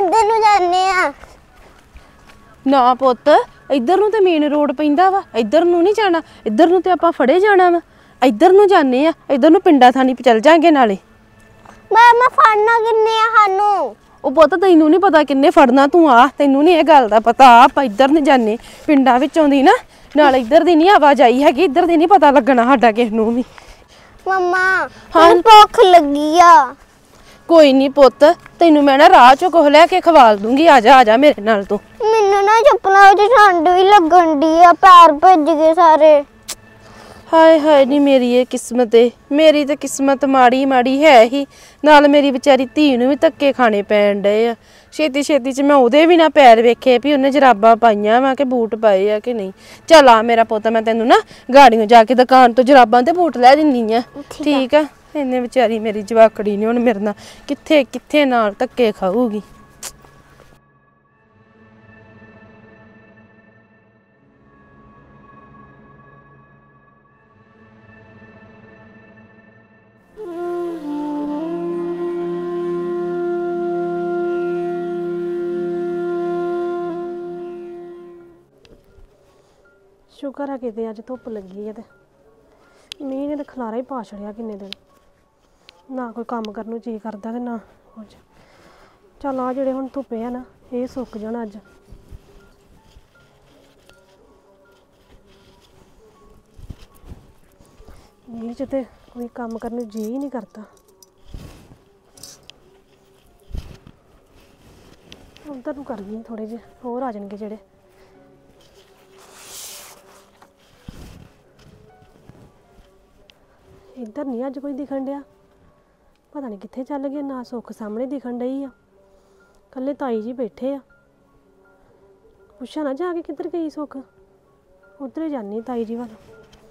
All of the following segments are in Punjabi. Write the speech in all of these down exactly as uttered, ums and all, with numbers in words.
इधर नु जाने आ ना पुत इधर नु ते मेन रोड पैंदा वा इधर नु नहीं जाना इधर नु ते आपां फड़े जाना वा इधर नु जाने आ इधर नु पिंडा थानी चल जाएंगे नाले मैं मैं फड़ना किन्ने आ हानू ਉਹ ਪੁੱਤ ਤੈਨੂੰ ਨਹੀਂ ਪਤਾ ਕਿੰਨੇ ਫੜਨਾ ਤੂੰ ਆ ਤੈਨੂੰ ਨਹੀਂ ਇਹ ਗੱਲ ਦਾ ਪਤਾ ਆਪਾਂ ਇੱਧਰ ਨਹੀਂ ਜਾਣੇ ਪਿੰਡਾਂ ਵਿੱਚੋਂ ਦੀ ਨਾ ਨਾਲ ਇੱਧਰ ਦੀ ਨਹੀਂ ਆਵਾਜਾਈ ਹੈਗੀ ਇੱਧਰ ਦੀ ਨਹੀਂ ਪਤਾ ਲੱਗਣਾ ਸਾਡਾ ਕਿਸ ਨੂੰ ਵੀ ਮਮਾ ਹਾਂ ਭੁੱਖ ਲੱਗੀ ਆ ਕੋਈ ਨਹੀਂ ਪੁੱਤ ਤੈਨੂੰ ਮੈਂ ਨਾ ਰਾਹ ਚੋਂ ਕੁਝ ਲੈ ਕੇ ਖਵਾਲ ਦੂੰਗੀ ਆ ਜਾ ਆ ਜਾ ਮੇਰੇ ਨਾਲ ਤੂੰ ਮੈਨੂੰ ਨਾ ਚੱਪਲਾਂ ਵਿੱਚ ਠੰਡ ਵੀ ਲੱਗਣ ਦੀ ਆ ਪੈਰ ਭਿੱਜ ਗਏ ਸਾਰੇ ਹਾਏ ਹਾਏ ਨੀ ਮੇਰੀ ਇਹ ਕਿਸਮਤ ਏ ਮੇਰੀ ਤੇ ਕਿਸਮਤ ਮਾੜੀ ਮਾੜੀ ਹੈ ਹੀ ਨਾਲ ਮੇਰੀ ਵਿਚਾਰੀ ਧੀ ਨੂੰ ਵੀ ਧੱਕੇ ਖਾਣੇ ਪੈਣ ਡਏ ਆ ਛੇਤੀ ਛੇਤੀ ਚ ਮੈਂ ਉਹਦੇ ਵੀ ਨਾ ਪੈਰ ਵੇਖੇ ਵੀ ਉਹਨੇ ਜਰਾਬਾਂ ਪਾਈਆਂ ਵਾ ਕਿ ਬੂਟ ਪਾਏ ਆ ਕਿ ਨਹੀਂ ਚੱਲ ਆ ਮੇਰਾ ਪੁੱਤ ਮੈਂ ਤੈਨੂੰ ਨਾ ਗਾੜੀਆਂ ਜਾ ਕੇ ਦੁਕਾਨ ਤੋਂ ਜਰਾਬਾਂ ਤੇ ਬੂਟ ਲੈ ਦਿੰਨੀ ਆ ਠੀਕ ਆ ਇਹਨੇ ਵਿਚਾਰੀ ਮੇਰੀ ਜਵਾਕੜੀ ਨੇ ਹੁਣ ਮੇਰੇ ਨਾਲ ਕਿੱਥੇ ਕਿੱਥੇ ਨਾਲ ਧੱਕੇ ਖਾਊਗੀ शुक्र है कि अज धुप लगी है तो मीह ने तो खलारा ही पा छड़िया किन्ने दिन ना कोई काम करने नूं जी करदा ते ना कुछ चल आ जिहड़े हुण धुप्पे आ ना ये सुक जाण अज मीह च ते कोई काम करने नूं जी ही नहीं करता उधर नूं कर गई थोड़े जे होर आ जाणगे जिहड़े इधर नहीं अज कोई दिखन दिया पता नहीं कित्थे चल गया ना सुख सामने दिखन डई आ कल्ले ताई जी बैठे आ पुछा ना जाके किधर गई सुख उधर ही जानी ताई जी वाल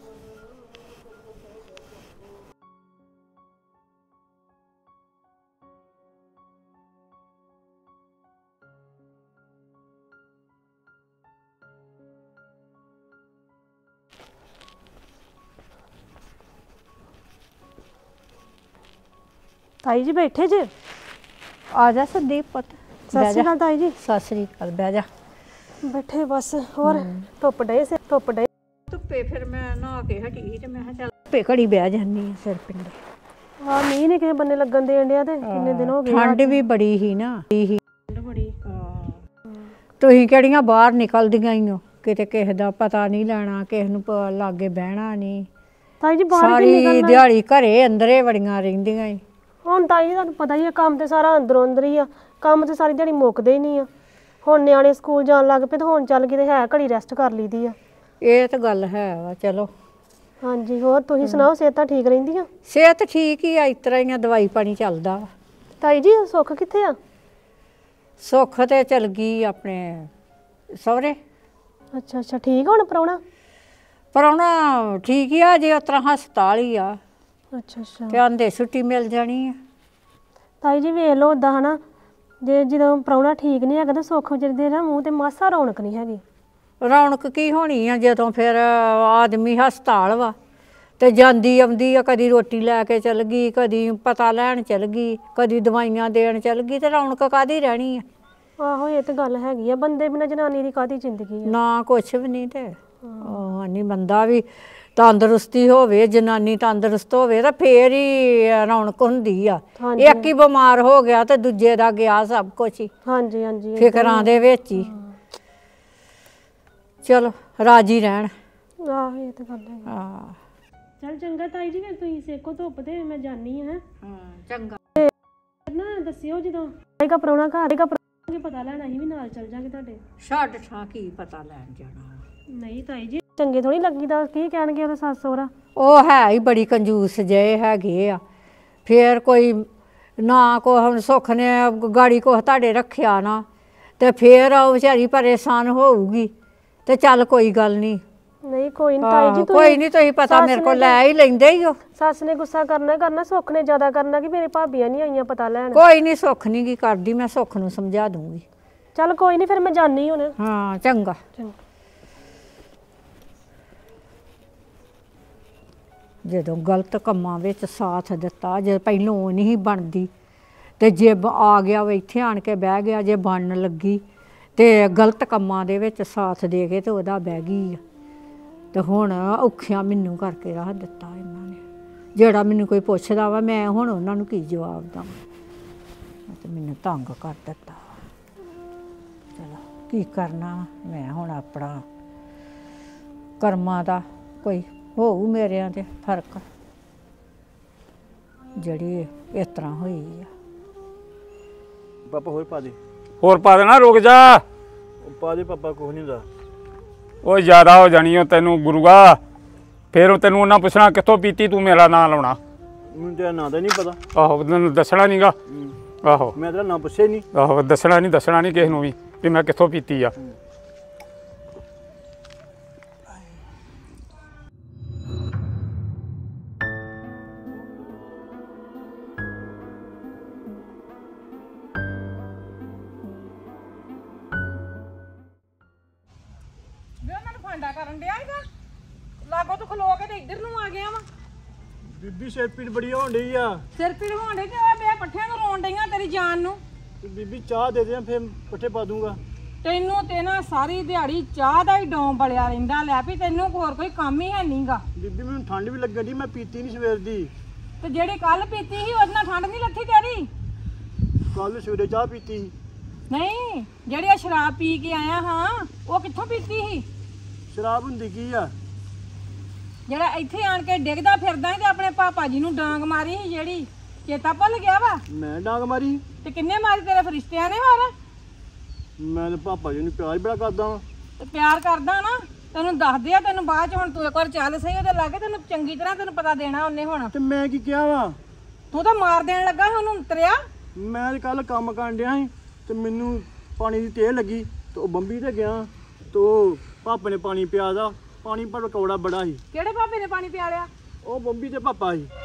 ताई जी बैठे जे आ जा संदीप पुत सत श्री अकाल ताई जी सत श्री अकाल बह जा बैठे बस और धुप डे से धुप डे धुप्पे फिर मैं नहा के हटी ते मैं चल धुप्पे घड़ी बह जानी सिर पिंड हां मीह ने किसे बन्ने लगन देन दिया ते किन्ने दिन हो गए ठंड भी बड़ी ही ना ही ठंड बड़ी तुसीं किहड़ियां बाहर निकलदियां ही हो किते किसे दा पता नहीं लेना किसे नूं लागे बहना नहीं ताई जी बाहर की निकलना सारी दिहाड़ी घरे अंदरे बड़ियां रहिंदियां ही ਹੁਣ ਤਾਈ ਜੀ ਤੁਹਾਨੂੰ ਪਤਾ ਹੀ ਆ ਕੰਮ ਤੇ ਸਾਰਾ ਅੰਦਰੋਂ ਅੰਦਰ ਹੀ ਆ ਕੰਮ ਤੇ ਸਾਰੀ ਦਿਹਾੜੀ ਮੁੱਕਦੇ ਹੀ ਨਹੀਂ ਆ ਹੁਣ ਨਿਆਣੇ ਸਕੂਲ ਜਾਣ ਲੱਗ ਪਏ ਤੇ ਹੁਣ ਚੱਲ ਗਏ ਤੇ ਹੈ ਘੜੀ ਰੈਸਟ ਕਰ ਲਈਦੀ ਆ ਇਹ ਤਾਂ ਗੱਲ ਹੈ ਵਾ ਚਲੋ ਹਾਂਜੀ ਹੋਰ ਤੁਸੀਂ ਸੁਣਾਓ ਸਿਹਤਾਂ ਠੀਕ ਰਹਿੰਦੀਆਂ ਸਿਹਤ ਠੀਕ ਹੀ ਆ ਇਸ ਤਰ੍ਹਾਂ ਹੀ ਆ ਦਵਾਈ ਪਾਣੀ ਚੱਲਦਾ ਵਾ ਤਾਈ ਜੀ ਸੁੱਖ ਕਿੱਥੇ ਆ ਸੁੱਖ ਤੇ ਚਲ ਗਈ ਆਪਣੇ ਸਹੁਰੇ ਅੱਛਾ ਅੱਛਾ ਠੀਕ ਹੁਣ ਪ੍ਰਾਹੁਣਾ ਪ੍ਰਾਹੁਣਾ ਠੀਕ ਹੀ ਆ ਜੇ ਉਸ ਤਰ੍ਹਾਂ ਹਸਪਤਾਲ ਹੀ ਆ ਅੱਛਾ ਅੱਛਾ ਤੇ ਆਂਦੇ ਛੁੱਟੀ ਮਿਲ ਜਾਣੀ ਆ ਤਾਈ ਜੀ ਵੇਖ ਲਓ ਉਦਾਂ ਹਨਾ ਜੇ ਜਦੋਂ ਪ੍ਰਾਹੁਣਾ ਠੀਕ ਨਹੀਂ ਹੈਗਾ ਤਾਂ ਸੁੱਖ ਵਿਚਰਦੇ ਨਾ ਮੂੰਹ ਤੇ ਮਾਸਾ ਰੌਣਕ ਨਹੀਂ ਹੈਗੀ ਰੌਣਕ ਕੀ ਹੋਣੀ ਆ ਜਦੋਂ ਫਿਰ ਆਦਮੀ ਹਸਪਤਾਲ ਵਾ ਤੇ ਜਾਂਦੀ ਆਉਂਦੀ ਆ ਕਦੀ ਰੋਟੀ ਲੈ ਕੇ ਚਲ ਗਈ ਕਦੀ ਪਤਾ ਲੈਣ ਚਲ ਗਈ ਕਦੀ ਦਵਾਈਆਂ ਦੇਣ ਚਲ ਗਈ ਤੇ ਰੌਣਕ ਕਾਹਦੀ ਰਹਿਣੀ ਆ ਆਹੋ ਇਹ ਤੇ ਗੱਲ ਹੈਗੀ ਆ ਬੰਦੇ ਬਿਨਾਂ ਜਨਾਨੀ ਦੀ ਕਾਹਦੀ ਜ਼ਿੰਦਗੀ ਆ ਨਾ ਕੁਛ ਵੀ ਨਹੀਂ ਤੇ ਉਹ ਨਹੀਂ ਬੰਦਾ ਵੀ ਤੰਦਰੁਸਤੀ ਹੋਵੇ ਜਨਾਨੀ ਤੰਦਰੁਸਤ ਹੋਵੇ ਤਾਂ ਫੇਰ ਹੀ ਰੌਣਕ ਹੁੰਦੀ ਆ ਇੱਕ ਹੀ ਬਿਮਾਰ ਹੋ ਗਿਆ ਤੇ ਦੂਜੇ ਦਾ ਗਿਆ ਸਭ ਕੁਛ ਹੀ ਹਾਂਜੀ ਹਾਂਜੀ ਫਿਕਰਾਂ ਦੇ ਵਿੱਚ ਹੀ ਚਲੋ ਰਾਜੀ ਰਹਿਣ ਆਹ ਇਹ ਤੇ ਗੱਲ ਹੈ ਹਾਂ ਚੱਲ ਚੰਗਾ ਤਾਈ ਜੀ ਫਿਰ ਤੁਸੀਂ ਸੇਕੋ ਧੁੱਪ ਤੇ ਮੈਂ ਜਾਨੀ ਆ ਹਾਂ ਚੰਗਾ ਨਾ ਦੱਸਿਓ ਜਦੋਂ ਆਏਗਾ ਪ੍ਰਾਹੁਣਾ ਘਰ ਆਏਗਾ ਪ੍ਰਾਹੁਣਾ ਪਤਾ ਲੈਣਾ ਅਸੀਂ ਵੀ ਨਾਲ ਚੱਲ ਜਾਾਂਗੇ ਤੁਹਾਡੇ ਛੱਡ ਠਾ ਕੀ ਪਤਾ ਲੈਣ ਜਾਣਾ ਨਹੀਂ ਤਾਈ ਜੀ ਚੰਗੇ ਥੋੜੀ ਲੱਗੀਦਾ ਕੀ ਕਹਿਣਗੇ ਉਹਦੇ ਸੱਸ ਸਹੁਰਾ ਉਹ ਹੈ ਹੀ ਬੜੀ ਕੰਜੂਸ ਜਿਹੇ ਹੈਗੇ ਆ ਫੇਰ ਕੋਈ ਨਾ ਕੋ ਹੁਣ ਸੁੱਖ ਨੇ ਗਾੜੀ ਕੋਹ ਤੁਹਾਡੇ ਰੱਖਿਆ ਨਾ ਤੇ ਫੇਰ ਉਹ ਵਿਚਾਰੀ ਪਰੇਸ਼ਾਨ ਹੋਊਗੀ ਤੇ ਚੱਲ ਕੋਈ ਗੱਲ ਨਹੀਂ ਨਹੀਂ ਕੋਈ ਨਹੀਂ ਤਾਈ ਜੀ ਕੋਈ ਨਹੀਂ ਤੁਸੀਂ ਪਤਾ ਮੇਰੇ ਕੋਲ ਲੈ ਹੀ ਲੈਂਦੇ ਹੀ ਹੋ ਸੱਸ ਨੇ ਗੁੱਸਾ ਕਰਨਾ ਕਰਨਾ ਸੁੱਖ ਨੇ ਜ਼ਿਆਦਾ ਕਰਨਾ ਕਿ ਮੇਰੇ ਭਾਬੀਆਂ ਨਹੀਂ ਆਈਆਂ ਪਤਾ ਲੈਣ ਕੋਈ ਨਹੀਂ ਸੁੱਖ ਨਹੀਂ ਕੀ ਕਰਦੀ ਮੈਂ ਸੁੱਖ ਨੂੰ ਸਮਝਾ ਦੂੰਗੀ ਚੱਲ ਕੋਈ ਨਹੀਂ ਫਿਰ ਮੈਂ ਜਾਨੀ ਹੁਣ ਹਾਂ ਚੰਗਾ ਚੰਗਾ ਜਦੋਂ ਗਲਤ ਕੰਮਾਂ ਵਿੱਚ ਸਾਥ ਦਿੱਤਾ ਜੇ ਪਹਿਲੋਂ ਨਹੀਂ ਬਣਦੀ ਤੇ ਜੇ ਬ- ਆ ਗਿਆ ਵਾ ਇੱਥੇ ਆਣ ਕੇ ਬਹਿ ਗਿਆ, ਜੇ ਬਣਨ ਲੱਗੀ ਤੇ ਗਲਤ ਕੰਮਾਂ ਦੇ ਵਿੱਚ ਸਾਥ ਦੇ ਕੇ ਤੇ ਉਹਦਾ ਬਹਿ ਗਈ ਆ। ਤੇ ਹੁਣ ਔਖਿਆਂ ਮੈਨੂੰ ਕਰਕੇ ਰੱਖ ਦਿੱਤਾ ਇਹਨਾਂ ਨੇ। ਜਿਹੜਾ ਮੈਨੂੰ ਕੋਈ ਪੁੱਛਦਾ ਵਾ ਮੈਂ ਹੁਣ ਉਹਨਾਂ ਨੂੰ ਕੀ ਜਵਾਬ ਦਵਾਂ। ਤੇ ਮੈਨੂੰ ਤੰਗ ਕਰ ਦਿੱਤਾ। ਚਲੋ ਕੀ ਕਰਨਾ, ਮੈਂ ਹੁਣ ਆਪਣਾ ਕਰਮਾਂ ਦਾ ਕੋਈ ਹੋਊ ਮੇਰਿਆਂ ਤੇ ਫਰਕ, ਜਿਹੜੀ ਇਸ ਤਰ੍ਹਾਂ ਹੋਈ ਆ। ਪਾਪਾ ਹੋਰ ਪਾ ਦੇ। ਹੋਰ ਪਾ ਦੇਣਾ, ਰੁਕ ਜਾ। ਉਹ ਪਾ ਦੇ ਪਾਪਾ, ਕੁਛ ਨਹੀਂ ਹੁੰਦਾ। ਉਹ ਜ਼ਿਆਦਾ ਹੋ ਜਾਣੀ ਉਹ ਤੈਨੂੰ ਗੁਰੂਆ। ਫਿਰ ਤੈਨੂੰ ਉਹਨਾਂ ਪੁੱਛਣਾ ਕਿੱਥੋਂ ਪੀਤੀ, ਤੂੰ ਮੇਰਾ ਨਾਂ ਲਾਉਣਾ। ਮੈਨੂੰ ਤੇਰਾ ਨਾਂ ਦਾ ਨਹੀਂ ਪਤਾ। ਆਹੋ ਤੈਨੂੰ ਦੱਸਣਾ ਨਹੀਂਗਾ। ਆਹੋ ਮੈਂ ਤੇਰਾ ਨਾਂ ਪੁੱਛਿਆ ਨਹੀਂ। ਆਹੋ ਦੱਸਣਾ ਨਹੀਂ ਦੱਸਣਾ ਨਹੀਂ ਕਿਸੇ ਨੂੰ ਵੀ ਵੀ ਮੈਂ ਕਿੱਥੋਂ ਪੀਤੀ ਆ। ਕਰਨ ਡਿਆ ਹੈਗਾ ਲਾਗੋ ਤੂੰ ਖਲੋ ਕੇ ਤੇ ਇੱਧਰ ਨੂੰ ਆ ਗਿਆ ਵਾ। ਬੀਬੀ ਸਿਰ ਪੀੜ ਬੜੀ ਹੋਣ ਡਈ ਆ। ਸਿਰ ਪੀੜ ਹੋਣ ਡਈ ਤੇ ਆ ਮੈਂ ਪੱਠਿਆਂ ਨੂੰ ਰੋਣ ਡਈਆਂ ਤੇਰੀ ਜਾਨ ਨੂੰ। ਤੇ ਬੀਬੀ ਚਾਹ ਦੇ ਦੇ, ਫਿਰ ਪੱਠੇ ਪਾ ਦੂੰਗਾ। ਤੈਨੂੰ ਤੇ ਨਾ ਸਾਰੀ ਦਿਹਾੜੀ ਚਾਹ ਦਾ ਹੀ ਡੋਂ ਬਲਿਆ ਰਹਿੰਦਾ। ਲੈ ਵੀ ਤੈਨੂੰ ਹੋਰ ਕੋਈ ਕੰਮ ਹੀ ਹੈ ਨਹੀਂਗਾ। ਬੀਬੀ ਮੈਨੂੰ ਠੰਡ ਵੀ ਲੱਗਣ ਡਈ, ਮੈਂ ਪੀਤੀ ਨਹੀਂ ਸਵੇਰ ਦੀ। ਤੇ ਜਿਹੜੀ ਕੱਲ ਪੀਤੀ ਸੀ ਉਹਦੇ ਨਾਲ ਠੰਡ ਨਹੀਂ ਲੱਥੀ ਤੇਰੀ? ਕੱਲ ਸਵੇਰੇ ਚਾਹ ਪੀਤੀ ਸੀ। ਨਹੀਂ, ਜਿਹੜੀ ਆ ਸ਼ਰਾਬ ਪੀ ਕੇ ਆਇਆ ਹਾਂ ਉਹ ਕਿੱਥੋਂ ਪੀਤੀ ਸੀ? ਸ਼ਰਾਬ ਹੁੰਦੀ ਕੀ ਆ? ਜਿਹੜਾ ਇੱਥੇ ਆਣ ਕੇ ਡਿੱਗਦਾ ਫਿਰਦਾ ਸੀ ਤੇ ਆਪਣੇ ਪਾਪਾ ਜੀ ਨੂੰ ਡਾਂਗ ਮਾਰੀ ਸੀ ਜਿਹੜੀ, ਚੇਤਾ ਭੁੱਲ ਗਿਆ ਵਾ? ਮੈਂ ਡਾਂਗ ਮਾਰੀ? ਤੇ ਕਿੰਨੇ ਮਾਰੀ ਤੇਰੇ ਫਰਿਸ਼ਤਿਆਂ ਨੇ? ਹੋਰ ਮੈਂ ਤੇ ਪਾਪਾ ਜੀ ਨੂੰ ਪਿਆਰ ਬੜਾ ਕਰਦਾ ਵਾਂ। ਤੇ ਪਿਆਰ ਕਰਦਾ ਨਾ, ਤੈਨੂੰ ਦੱਸਦੇ ਆ ਤੈਨੂੰ ਬਾਅਦ ਚ। ਹੁਣ ਤੂੰ ਇੱਕ ਵਾਰ ਚੱਲ ਸਹੀ ਉਹਦੇ ਲਾਗੇ, ਤੈਨੂੰ ਚੰਗੀ ਤਰ੍ਹਾਂ ਤੈਨੂੰ ਪਤਾ ਦੇਣਾ ਉਹਨੇ ਹੁਣ। ਤੇ ਮੈਂ ਕੀ ਕਿਹਾ ਵਾ? ਤੂੰ ਤਾਂ ਮਾਰ ਦੇਣ ਲੱਗਾ ਸੀ ਉਹਨੂੰ ਉਤਰਿਆ। ਮੈਂ ਤੇ ਕੱਲ ਕੰਮ ਕਰਨ ਡਿਆ ਸੀ ਤੇ ਮੈਨੂੰ ਪਾਣੀ ਦੀ ਤੇਲ ਲੱਗੀ ਤੇ ਉਹ ਬੰਬੀ ਤੇ ਗਿਆ ਤੇ ਉਹ ਪਾਪੇ ਨੇ ਪਾਣੀ ਪਿਆ ਦਾ। ਪਾਣੀ ਪਰ ਕੌੜਾ ਬੜਾ ਸੀ। ਕਿਹੜੇ ਭਾਪੇ ਨੇ ਪਾਣੀ ਪਿਆ ਲਿਆ? ਉਹ ਬੰਬੀ ਤੇ ਪਾਪਾ ਸੀ।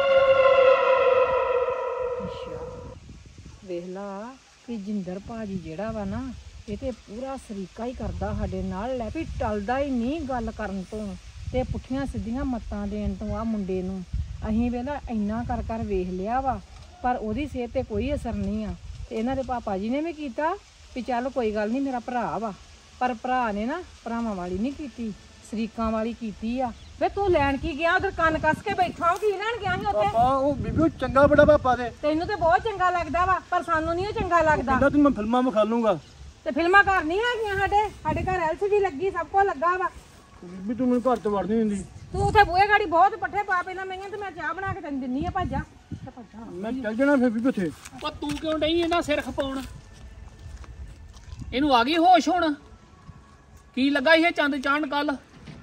ਵੇਖ ਲਾ ਕਿ ਜਿੰਦਰ ਭਾਜੀ ਜਿਹੜਾ ਵਾ ਨਾ, ਇਹ ਤੇ ਪੂਰਾ ਸਰੀਕਾ ਹੀ ਕਰਦਾ ਸਾਡੇ ਨਾਲ। ਲੈ ਵੀ ਟਲਦਾ ਹੀ ਨਹੀਂ ਗੱਲ ਕਰਨ ਤੋਂ ਤੇ ਪੁੱਠੀਆਂ ਸਿੱਧੀਆਂ ਮੱਤਾਂ ਦੇਣ ਤੋਂ। ਆ ਮੁੰਡੇ ਨੂੰ ਅਸੀਂ ਵੇਲਾ ਇੰਨਾ ਕਰ ਕਰ ਵੇਖ ਲਿਆ ਵਾ, ਪਰ ਉਹਦੀ ਸਿਹਤ ਤੇ ਕੋਈ ਅਸਰ ਨਹੀਂ ਆ। ਤੇ ਇਹਨਾਂ ਦੇ ਪਾਪਾ ਜੀ ਨੇ ਵੀ ਕੀਤਾ ਵੀ ਚੱਲ ਕੋਈ ਗੱਲ ਨਹੀਂ, ਮੇਰਾ ਭਰਾ ਵਾ। ਪਰ ਭਰਾ ਨੇ ਨਾ ਭਰਾਵਾਂ ਵਾਲੀ ਨਹੀਂ ਕੀਤੀ, ਸਰੀਕਾਂ ਵਾਲੀ ਕੀਤੀ ਆ। ਵੇ ਤੂੰ ਲੈਣ ਕੀ ਗਿਆ ਉਧਰ? ਕੰਨ ਕੱਸ ਕੇ ਬੈਠਾ ਹੋ, ਕੀ ਲੈਣ ਗਿਆ ਸੀ ਉੱਥੇ? ਪਾਪਾ ਉਹ ਬੀਬੀ ਉਹ ਚੰਗਾ ਬੜਾ ਪਾਪਾ ਦੇ। ਤੈਨੂੰ ਤੇ ਬਹੁਤ ਚੰਗਾ ਲੱਗਦਾ ਵਾ, ਪਰ ਸਾਨੂੰ ਨਹੀਂ ਉਹ ਚੰਗਾ ਲੱਗਦਾ। ਕਹਿੰਦਾ ਤੂੰ ਮੈਂ ਫਿਲਮਾਂ ਵਿਖਾ ਲੂੰਗਾ। ਤੇ ਫਿਲਮਾਂ ਘਰ ਨਹੀਂ ਹੈਗੀਆਂ ਸਾਡੇ? ਸਾਡੇ ਘਰ ਐਲ ਸੀ ਡੀ ਲੱਗੀ, ਸਭ ਕੁਝ ਲੱਗਾ ਵਾ। ਬੀਬੀ ਤੂੰ ਮੈਨੂੰ ਘਰ ਤੋਂ ਵੜ ਨਹੀਂ ਦਿੰਦੀ। ਤੂੰ ਉੱਥੇ ਬੂਹੇ ਗਾੜੀ ਬਹੁਤ ਪੱਠੇ ਪਾ ਪਹਿਲਾਂ ਮਈਆਂ ਤੇ ਮੈਂ ਚਾਹ ਬਣਾ ਕੇ ਤੈਨੂੰ ਦਿੰਨੀ ਆ। ਭਾਜਾ ਮੈਂ ਚੱਲ ਜਾਣਾ ਫਿਰ ਬੀਬੀ ਉੱਥੇ। ਪਰ ਤੂੰ ਕਿਉਂ ਨਹੀਂ ਇਹਨਾਂ ਸਿਰ ਖਪਾਉਣ? ਇਹਨੂੰ ਆ ਗਈ ਹੋਸ਼ ਹੁਣ? ਕੀ ਲੱਗਾ ਇਹ ਚੰਦ ਚਾਣ ਕੱਲ?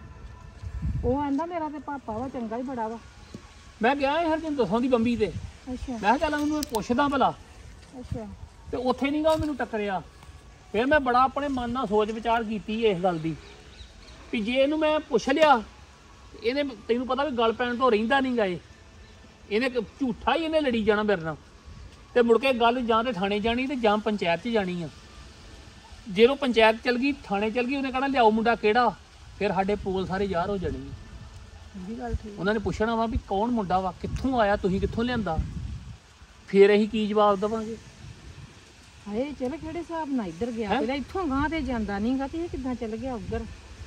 ਉਹ ਆਂਦਾ ਮੇਰਾ ਤੇ ਪਾਪਾ ਵਾ ਚੰਗਾ ਹੀ ਬੜਾ ਵਾ। ਮੈਂ ਗਿਆ ਇਹ ਹਰਜਨ ਦਸੋਂ ਦੀ ਬੰਬੀ ਤੇ। ਅੱਛਾ ਮੈਂ ਕਿਹਾ ਚੱਲ ਉਹਨੂੰ ਪੁੱਛਦਾ ਭਲਾ। ਅੱਛਾ। ਤੇ ਉੱਥੇ ਨਹੀਂ ਗਾ ਉਹ ਮੈਨੂੰ ਟੱਕਰਿਆ। ਫਿਰ ਮੈਂ ਬੜਾ ਆਪਣੇ ਮਨ ਨਾਲ ਸੋਚ ਵਿਚਾਰ ਕੀਤੀ ਇਸ ਗੱਲ ਦੀ ਵੀ ਜੇ ਇਹਨੂੰ ਮੈਂ ਪੁੱਛ ਲਿਆ, ਇਹਨੇ ਤੈਨੂੰ ਪਤਾ ਵੀ ਗੱਲ ਪੈਣ ਤੋਂ ਰਹਿੰਦਾ ਨਹੀਂ ਗਾ। ਇਹ ਇਹਨੇ ਝੂਠਾ ਹੀ ਇਹਨੇ ਲੜੀ ਜਾਣਾ ਮੇਰੇ ਨਾਲ। ਤੇ ਮੁੜ ਕੇ ਗੱਲ ਜਾਂ ਤੇ ਥਾਣੇ ਜਾਣੀ ਤੇ ਜਾਂ ਪੰਚਾਇਤ 'ਚ ਜਾਣੀ ਆ। ਜਦੋਂ ਪੰਚਾਇਤ ਚਲ ਗਈ, ਥਾਣੇ ਚਲ ਗਈ, ਉਹਨੇ ਕਹਿਣਾ ਲਿਆਓ ਮੁੰਡਾ ਕਿਹੜਾ। ਫਿਰ ਸਾਡੇ ਪੋਲ ਸਾਰੇ ਯਾਰ ਹੋ ਜਾਣੇ। ਇਹ ਗੱਲ ਠੀਕ। ਉਹਨਾਂ ਨੇ ਪੁੱਛਣਾ ਵਾ ਵੀ ਕੌਣ ਮੁੰਡਾ ਵਾ, ਕਿੱਥੋਂ ਆਇਆ, ਤੁਸੀਂ ਕਿੱਥੋਂ ਲਿਆਂਦਾ। ਫਿਰ ਅਸੀਂ ਕੀ ਜਵਾਬ ਦੇਵਾਂਗੇ? ਹਾਏ ਚਲ ਕਿਹੜੇ ਹਿਸਾਬ ਨਾਲ ਇੱਧਰ ਗਿਆ? ਪਹਿਲਾਂ ਇੱਥੋਂ ਗਾਂ ਤੇ ਜਾਂਦਾ ਨਹੀਂਗਾ ਤੇ ਇਹ ਕਿੱਦਾਂ ਚੱਲ ਗਿਆ ਉੱਧਰ?